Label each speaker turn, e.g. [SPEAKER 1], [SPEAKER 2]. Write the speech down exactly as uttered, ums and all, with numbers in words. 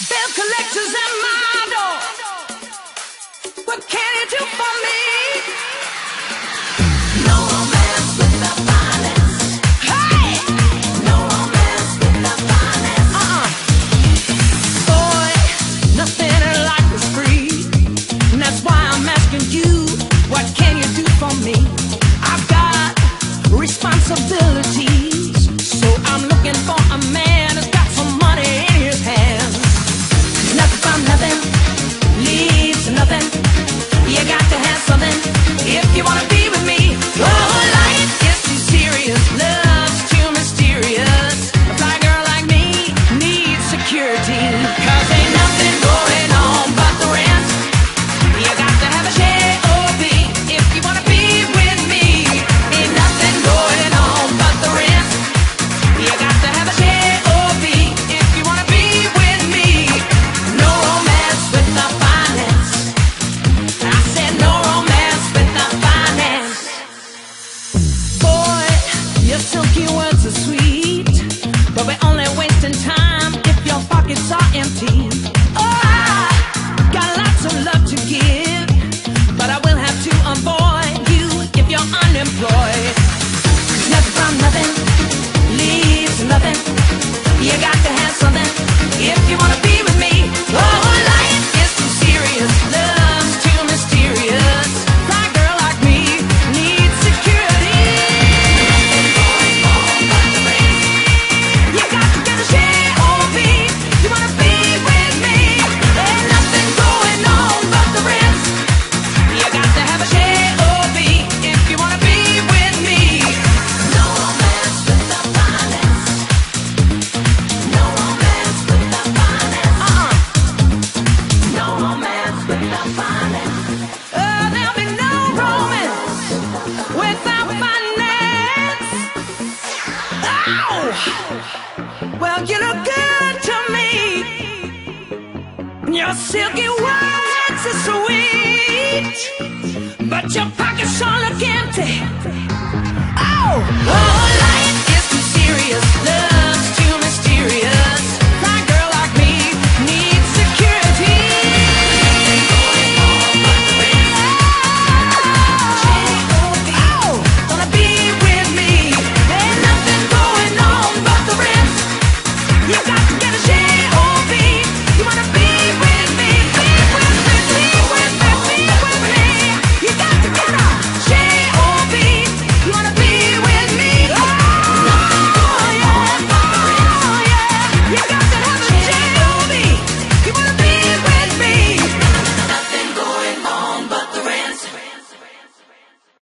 [SPEAKER 1] Bill collectors at my door. What can you do for me? No romance without finance. Hey! No romance without finance. Uh-uh. Boy, nothing in life is free. And that's why I'm asking you, what can you do for me? I've got responsibilities, so I'm looking for a man who's got some money in his hands. Nothing from nothing leads to nothing. You got to have something if you wanna be with me. Oh, life is too serious, love's too mysterious. A fly girl like me needs security, 'cause ain't nothing going on but the rent. You got to have a J O B if you wanna be with me. Ain't nothing going on but the rent. You got to have a J O B if you wanna be with me. No romance without finance. I said no romance without finance. Boy, your silky words are sweet, but we're only wasting time if your pockets are empty. Oh, I got lots of love to give, but I will have to avoid you if you're unemployed. Nothing from nothing leads to nothing. You got to have something if you wanna be with me. Oh, life is too serious, love's too mysterious. Fly girl like me needs security. You got to get a J O B. You wanna be with me. Ain't nothing going on but the rent. You got to have a J O B if you wanna be with me. No romance without finance. No romance without finance. Uh-uh. No romance without finance. Oh, there'll be no romance without finance. Oh! Well, you look good to me. Your silky words are sweet, but your pockets all look empty. Oh! Oh, life is too serious, love's too mysterious. Fly girl like me needs security. Oh, wanna be with me. Ain't nothing going on but the rent. You got to